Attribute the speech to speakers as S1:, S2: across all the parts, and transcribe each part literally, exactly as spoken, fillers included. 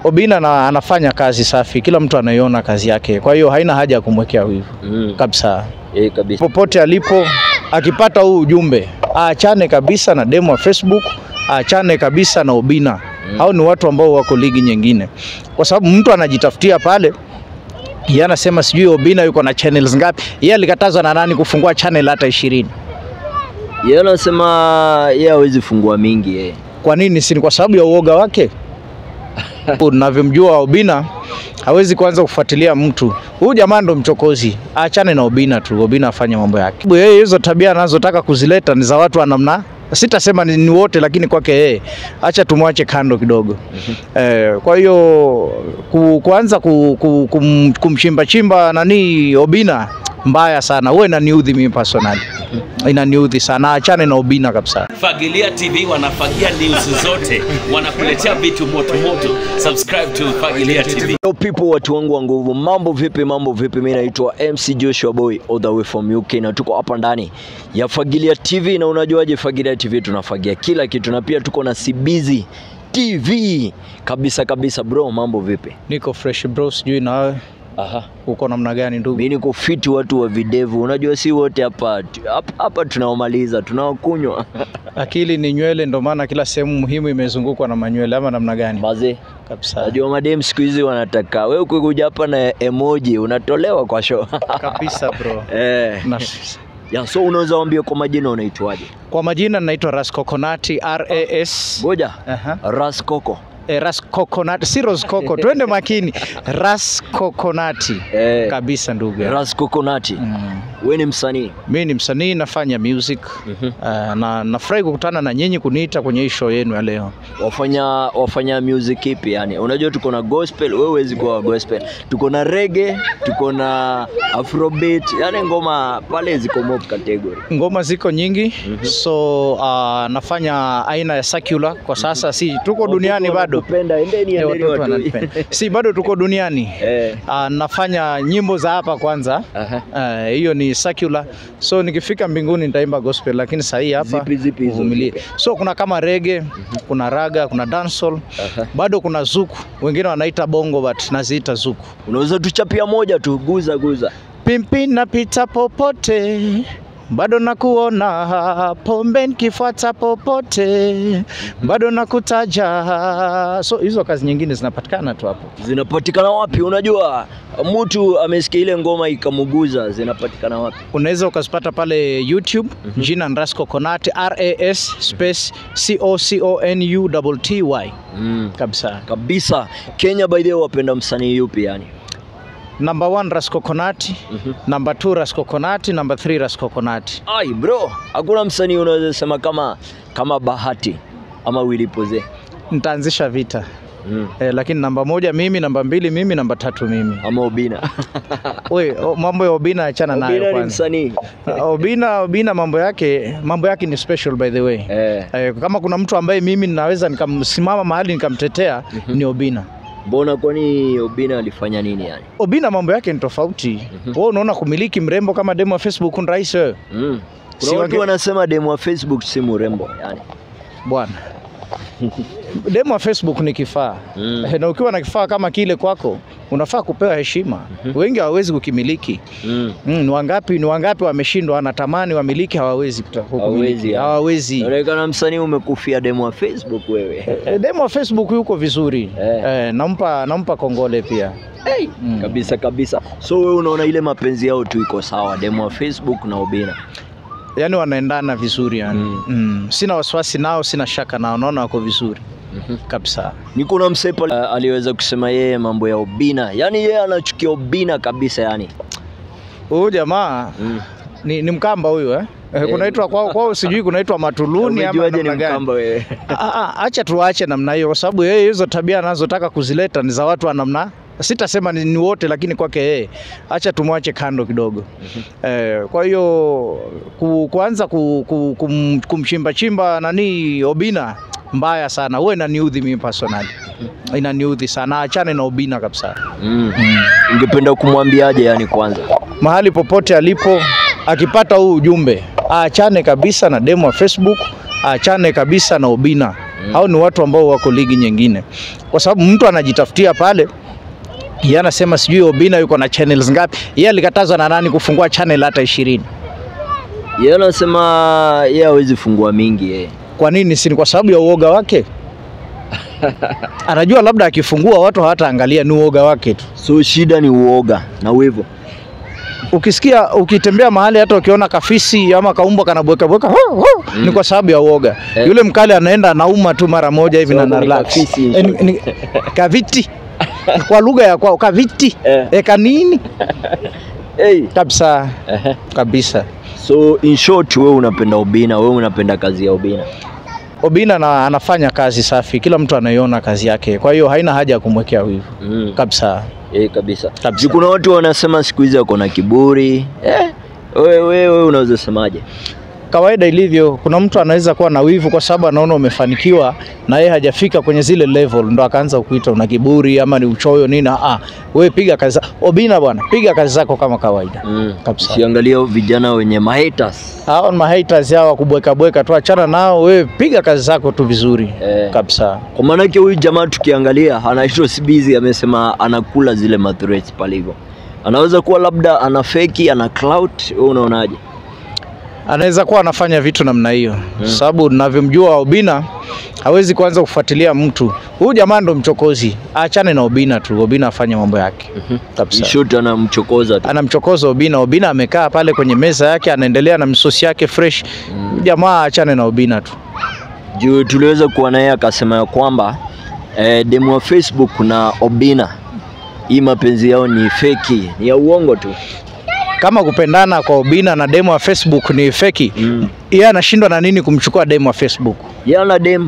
S1: Obina na, anafanya kazi safi, kila mtu anaiona kazi yake. Kwa hiyo haina haja ya kumwekea wivu. Mm. Kabisa.
S2: Eh, kabisa.
S1: Popote alipo akipata huu ujumbe, aachane kabisa na demo wa Facebook, aachane kabisa na Obina. Mm. Hao ni watu ambao wako ligi nyingine. Kwa sababu mtu anajitafutia pale, yeye anasema sijui Obina yuko na channels ngapi. Yeye alikatazwa na nani kufungua channel hata ishirini?
S2: Yeye anasema yeye hawezi fungua mingi yeye.
S1: Kwa nini? Si kwa sababu ya uoga wake. Unavyomjua Obina hawezi kuanza kufuatilia mtu. Huyu jamaa ndo mchokozi. Aachane na Obina tu. Obina afanye mambo yake. Yeye hizo tabia anazotaka kuzileta ni za watu wa namna, sitasema ni, ni wote, lakini kwake yeye acha tumwache kando kidogo. Mm -hmm. Eh, kwa hiyo ku, kuanza ku, ku, kum, kumchimba chimba nani Obina mbaya sana. Wewe inaniudhi mimi personally. Inaniudhi sana. Achane na Obina kabisa.
S3: Fagilia T V wanafagia news zote, wanakuletea vitu moto moto. Subscribe to Fagilia T V.
S2: Hello people, watu wangu wa nguvu. Mambo vipi, mambo vipi? Mimi naitwa M C Joshua Boy all the way from U K na tuko hapa ndani ya Fagilia T V. Na unajuaje Fagilia T V tunafagia kila kitu, na pia tuko na Sibizi T V. Kabisa kabisa bro, mambo vipi?
S1: Niko fresh bro, sijui na wewe.
S2: Aha,
S1: uko namna gani ndugu?
S2: Mimi niko fit, watu wa videvu. Unajua si wote hapa hapa tunaomaliza, tunaokunywa.
S1: Akili ni nywele, ndo maana kila sehemu muhimu imezungukwa na manywele, ama namna gani?
S2: Baze
S1: kabisa.
S2: Unajua madem siku hizi wanataka wewe ukikuja hapa na emoji unatolewa kwa show.
S1: Kabisa bro.
S2: Eh.
S1: Na
S2: ya, so unaweza waambia kwa majina unaitwaje?
S1: Kwa majina naitwa Ras Coconut, R A S.
S2: Ngoja.
S1: Aha.
S2: Ras Coco.
S1: Eh, Ras Coconut, si Rose Coco. Twende makini. Ras Coconut. Eh, kabisa ndugu.
S2: Ras Coconut. Mm. Wewe ni msanii?
S1: Mimi ni msanii, nafanya music. Mm -hmm. Uh, na nafurahi kukutana na nyinyi kuniita kwenye hii show yenu ya leo.
S2: Wafanya wafanya music ipi yani? Unajua tuko na gospel, wewe huwezi kuwa gospel. Tuko na reggae, tuko na afrobeat. Yani ngoma pale ziko mob category.
S1: Ngoma ziko nyingi. Mm -hmm. So uh, nafanya aina ya secular kwa sasa. Mm -hmm. Si tuko duniani bado.
S2: Kupenda endeni endeni watu.
S1: Si bado tuko duniani. Eh. Uh, nafanya nyimbo za hapa kwanza. Hiyo uh, ni secular. So nikifika mbinguni nitaimba gospel, lakini sasa hii hapa
S2: zipi zipi
S1: uvumilie. So kuna kama reggae, mm -hmm. kuna raga, kuna dancehall, uh-huh. bado kuna zuku. Wengine wanaita bongo but naziita zuku.
S2: Unaweza tuchapia moja tu, guza guza.
S1: Pimpi napita popote, bado nakuona, pombe nikifuata popote, bado nakutaja. So hizo kazi nyingine zinapatikana tu hapo.
S2: Zinapatikana wapi? Unajua mtu amesikia ile ngoma ikamuguza, zinapatikana wapi?
S1: Unaweza ukazipata pale YouTube. Mm -hmm. Jina Ras Coconut, R A S space C O C O N U T T Y. Mm. Kabisa.
S2: Kabisa. Kenya by the way wapenda msanii yupi yani?
S1: Number one Ras Coconut, mm -hmm. number two Ras Coconut, number three Ras Coconut.
S2: Ai bro, hakuna msanii unaweza sema kama kama Bahati ama Willy Poze?
S1: Nitaanzisha vita. Mm. Eh, lakini namba moja mimi, namba mbili mimi, namba tatu mimi.
S2: Ama Obina.
S1: Wewe mambo ya Obina achana nayo kwanza.
S2: Obina ni msanii.
S1: Obina Obina mambo yake, mambo yake ni special by the way. Eh. Eh, kama kuna mtu ambaye mimi ninaweza nikamsimama mahali nikamtetea, mm -hmm. ni Obina.
S2: Mbona kwani Obina alifanya nini yani?
S1: Obina mambo yake ni tofauti. Mm -hmm. Wewe unaona kumiliki mrembo kama demo wa Facebook ni rahisi wewe?
S2: Mm. Kuna si watu wanasema demo wa Facebook si mrembo yani.
S1: Bwana. Demo wa Facebook ni kifaa. Mm. Na ukiwa na kifaa kama kile kwako, unafaa kupewa heshima. Mm -hmm. Wengi hawawezi kukimiliki. Mm. Mm, ni wangapi ni wangapi wameshindwa, wanatamani wamiliki, hawawezi kukumiliki. Hawawezi.
S2: Inaonekana msanii umekufia demo wa Facebook wewe.
S1: E, demo wa Facebook yuko vizuri. Eh. E, nampa nampa kongole pia.
S2: Hey. Mm. Kabisa kabisa. So wewe unaona ile mapenzi yao tu iko sawa, demo wa Facebook na Obina?
S1: Yani wanaendana vizuri yani. Mm. Mm. Sina wasiwasi nao, sina shaka nao, naona wako vizuri. Mm -hmm. Kabisa.
S2: Niko na msepa uh, aliweza kusema yeye mambo ya Obina. Yani yeye anachukia Obina kabisa yani.
S1: Huyu jamaa mm. ni, ni Mkamba huyu eh? Eh, kunaitwa kwao kwao sijui kunaitwa Matuluni ama namna gani. Wewe. Acha tuache namna hiyo kwa sababu yeye hizo tabia anazotaka kuzileta ni za watu wa namna, sitasema ni, ni wote, lakini kwake yeye acha tumwache kando kidogo. Mm -hmm. Eh, kwa hiyo ku, kuanza ku, ku, kum, kumchimba chimba nani Obina mbaya sana. Wewe inaniudhi mimi personally. Mm. Inaniudhi sana. Achane na Obina kabisa.
S2: Mm. Mm. Ungependa kumwambiaje yani kwanza?
S1: Mahali popote alipo akipata huu ujumbe, aachane kabisa na demo wa Facebook, aachane kabisa na Obina. Mm. Hao ni watu ambao wako ligi nyingine. Kwa sababu mtu anajitafutia pale, yeye anasema sijui Obina yuko na channels ngapi. Yeye alikatazwa na nani kufungua channel hata ishirini?
S2: Yeye anasema yeye hawezi fungua mingi yeye.
S1: Kwa nini? Si kwa sababu ya uoga wake. Anajua labda akifungua watu hawataangalia, ni uoga wake tu.
S2: So shida ni uoga na wivu.
S1: Ukisikia ukitembea mahali hata ukiona kafisi ama kaumbwa kanabweka bweka mm. ni kwa sababu ya uoga. Eh. Yule mkali anaenda anauma tu mara moja hivi so, na relax. E, ni, ni, kaviti kwa lugha ya kwao kaviti eh. E, kanini hey. Kabisa uh-huh. Kabisa.
S2: So in short, wewe unapenda Obina, wewe unapenda kazi ya Obina.
S1: Obina na, anafanya kazi safi, kila mtu anaiona kazi yake, kwa hiyo haina haja ya kumwekea wivu. Mm. Kabisa.
S2: Eh, kabisa. Kabisa. Kuna watu wanasema siku hizi wako na kiburi. Eh, wewe wewe unaweza semaje?
S1: Kawaida ilivyo, kuna mtu anaweza kuwa na wivu kwa sababu anaona umefanikiwa na yeye hajafika kwenye zile level, ndo akaanza kukuita una kiburi ama ni uchoyo nini. Ah, wewe piga kazi. Obina bwana, piga kazi zako kama kawaida. Mm. Kabisa.
S2: Usiangalie vijana wenye mahaters.
S1: Hao mahaters hao kubweka bweka tu, achana nao, wewe piga kazi zako tu vizuri. Eh. Kabisa.
S2: Kwa maana yake huyu jamaa tukiangalia anaitwa Sibizi, amesema anakula zile mathreats pale hivyo. Anaweza kuwa labda ana fake, ana clout, wewe unaonaje?
S1: Anaweza kuwa anafanya vitu namna hiyo. Hmm. Sababu ninavyomjua Obina hawezi kuanza kufuatilia mtu. Huyu jamaa ndo mchokozi. Aachane na Obina tu. Obina afanye mambo yake.
S2: Mhm. Kabisa. Shoot anamchokoza tu.
S1: Anamchokoza Obina. Obina amekaa pale kwenye meza yake anaendelea na misosi yake fresh. Hmm. Jamaa aachane na Obina tu.
S2: Juu tuliweza kuwa naye akasema ya kwamba eh, demo wa Facebook na Obina hii mapenzi yao ni fake, ni ya uongo tu.
S1: Kama kupendana kwa Obina na demo wa Facebook ni feki, mm. yeye anashindwa na nini kumchukua demo wa Facebook?
S2: Yeye ana demo.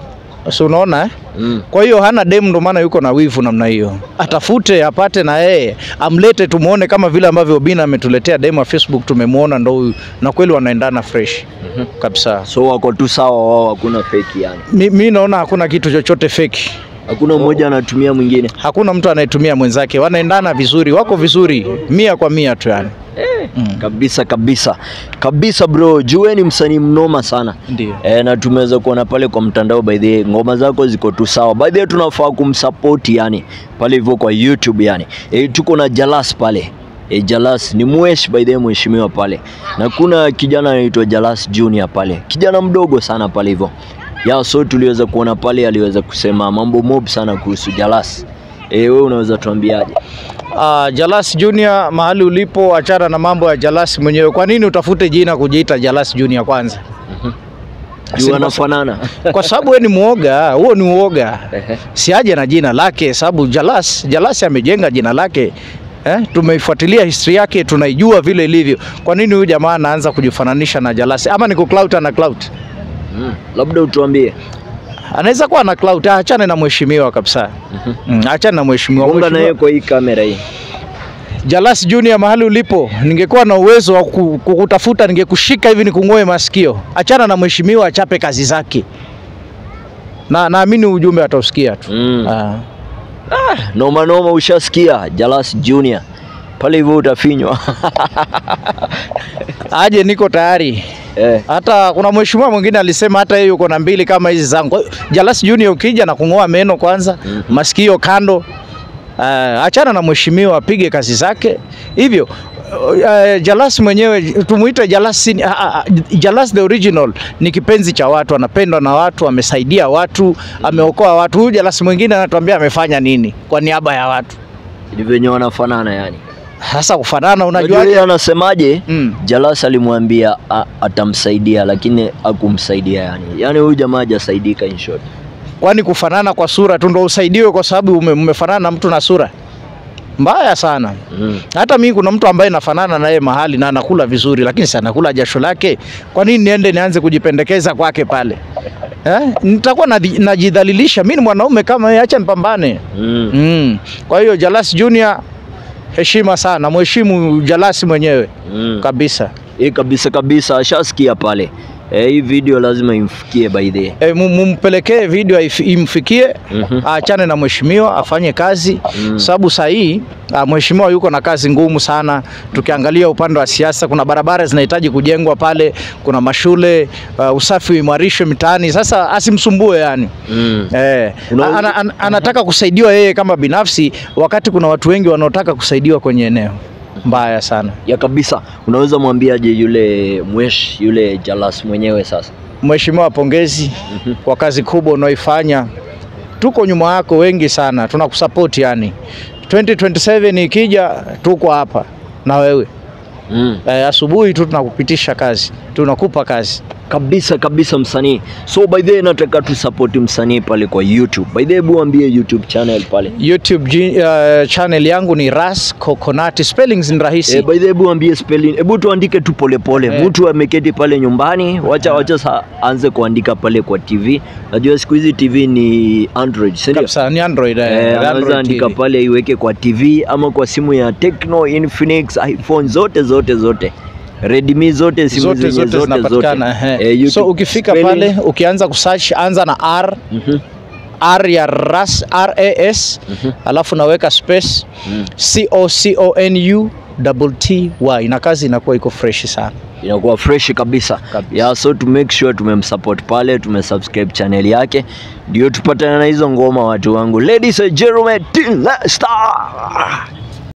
S1: So unaona eh? Mm. Kwa hiyo hana demo, ndo maana yuko na wivu namna hiyo. Atafute apate na yeye, amlete tumuone kama vile ambavyo Obina ametuletea demo wa Facebook, tumemuona ndo huyu na kweli wanaendana fresh. Mm-hmm. Kabisa.
S2: So wako tu sawa wao, hakuna fake yani.
S1: Mimi naona hakuna kitu chochote fake.
S2: Hakuna mmoja anatumia mwingine.
S1: Hakuna mtu anayetumia mwenzake. Wanaendana vizuri, wako vizuri mia kwa mia tu yani.
S2: Eh, mm. Kabisa kabisa. Kabisa bro, Jueni msanii mnoma sana.
S1: Ndio.
S2: Eh, na tumeweza kuona pale kwa mtandao, by the way ngoma zako ziko tu sawa. By the way tunafaa kumsupport yani pale hivyo kwa YouTube yani. Eh, tuko na Jalas pale. E, Jalas ni mwesh by the way mheshimiwa pale. Na kuna kijana anaitwa Jalas Junior pale. Kijana mdogo sana pale hivyo. Ya so tuliweza kuona pale aliweza kusema mambo mob sana kuhusu Jalas. Eh, wewe unaweza tuambiaje?
S1: Uh, Jalas Junior, mahali ulipo achana na mambo ya Jalas mwenyewe. Kwa nini utafute jina kujiita Jalas Junior kwanza? Mhm.
S2: Juu anafanana.
S1: Kwa sababu wewe ni muoga, huo ni uoga. Siaje na jina lake sababu Jalas, Jalas amejenga jina lake. Eh, tumeifuatilia history yake, tunaijua vile ilivyo. Kwa nini huyu jamaa anaanza kujifananisha na Jalas? Ama ni ku clout na clout?
S2: Mm. Labda utuambie.
S1: Anaweza kuwa na clout, achane na mheshimiwa kabisa. Mhm. Mm, achane na mheshimiwa.
S2: Munga na yeye kwa hii kamera hii.
S1: Jalas Junior, mahali ulipo, ningekuwa na uwezo wa kukutafuta ningekushika hivi nikungoe masikio. Achana na mheshimiwa, achape kazi zake. Na naamini ujumbe atausikia tu. Mm. Ah.
S2: Ah, noma noma, ushasikia Jalas Junior. Pale hivyo utafinywa.
S1: Aje, niko tayari. Eh. Hata kuna mheshimiwa mwingine alisema hata yeye yuko na mbili kama hizi zangu. Jalas Junior ukija na kungoa meno kwanza, mm. masikio kando. Uh, achana na mheshimiwa, apige kazi zake. Hivyo uh, Jalas mwenyewe tumuite Jalas, uh, uh, Jalas the original ni kipenzi cha watu, anapendwa na watu, amesaidia watu, ameokoa watu. Huyu Jalas mwingine anatuambia amefanya nini kwa niaba ya watu.
S2: Ndivyo wenyewe wanafanana yani.
S1: Sasa kufanana unajua
S2: yeye anasemaje? Mm. Jalas alimwambia atamsaidia lakini hakumsaidia yani. Yaani huyu jamaa hajasaidika in short.
S1: Kwani kufanana kwa sura tu ndio usaidiwe kwa sababu umefanana na mtu na sura? Mbaya sana. Mm. Hata mimi kuna mtu ambaye nafanana na yeye mahali na anakula vizuri lakini sana anakula jasho lake. Kwa nini niende nianze kujipendekeza kwake pale? Eh? Nitakuwa najidhalilisha. Mimi ni mwanaume kama yeye, acha nipambane. Mm. Mm. Kwa hiyo Jalas Junior, heshima sana, mheshimu Jalas mwenyewe. Mm. Kabisa.
S2: Eh, kabisa kabisa, ashasikia pale. Eh, hii video lazima imfikie by the.
S1: E, mumpelekee video imfikie, mm -hmm. Aachane na mheshimiwa afanye kazi, mm. Sababu saa hii mheshimiwa yuko na kazi ngumu sana. Tukiangalia upande wa siasa, kuna barabara zinahitaji kujengwa pale, kuna mashule, uh, usafi uimarishwe mitaani. Sasa asimsumbue yani. Mm. Eh, ana, an, anataka kusaidiwa yeye kama binafsi, wakati kuna watu wengi wanaotaka kusaidiwa kwenye eneo. Mbaya sana. Ya kabisa. Unaweza mwambiaje yule mwesh yule Jalas mwenyewe sasa? Mheshimiwa, pongezi mm -hmm. kwa kazi kubwa unaoifanya. Tuko nyuma yako wengi sana. Tunakusupport yani. twenty twenty-seven ikija tuko hapa na wewe. Mm. Eh, asubuhi tu tunakupitisha kazi. Tunakupa kazi. Kabisa kabisa msanii. So by the way nataka tu support msanii pale kwa YouTube. By the way hebu ambie YouTube channel pale. YouTube uh, channel yangu ni Ras Coconut. Spellings ni rahisi. Eh, by the way hebu ambie spelling. Hebu tuandike tu pole pole. Eh. Mtu ameketi pale nyumbani, wacha wacha sa, anze kuandika pale kwa T V. Najua siku hizi T V ni Android, si ndio? Kabisa ni Android. Eh, eh anaweza andika pale iweke kwa T V ama kwa simu ya Tecno, Infinix, iPhone zote zote zote. Redmi zote simu zote zote zinapatikana. Eh, so ukifika spelling pale ukianza kusearch anza na R. Mm -hmm. R ya Ras, R A S. Mm -hmm. Alafu naweka space mm. C O C O N U double T Y. Na kazi inakuwa iko fresh sana. Inakuwa fresh kabisa. Kabisa. Yeah, so to make sure tumemsupport pale, tumesubscribe channel yake ndio tupatane na hizo ngoma watu wangu. Ladies and gentlemen, till next time.